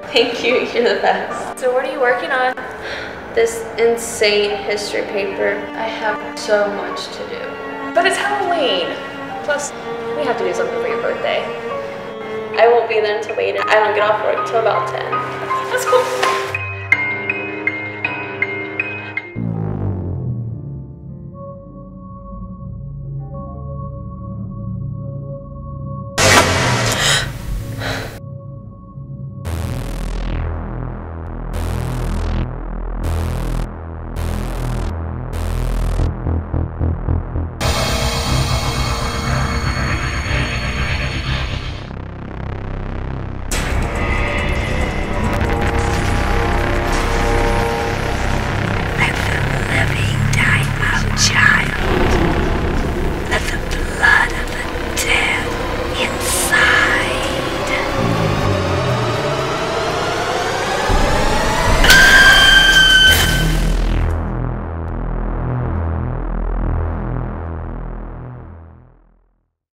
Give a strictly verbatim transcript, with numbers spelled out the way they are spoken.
Thank you, you're the best. So what are you working on? This insane history paper. I have so much to do. But it's Halloween. Plus, we have to do something for your birthday. I won't be there until later. I don't get off work until about ten. That's cool.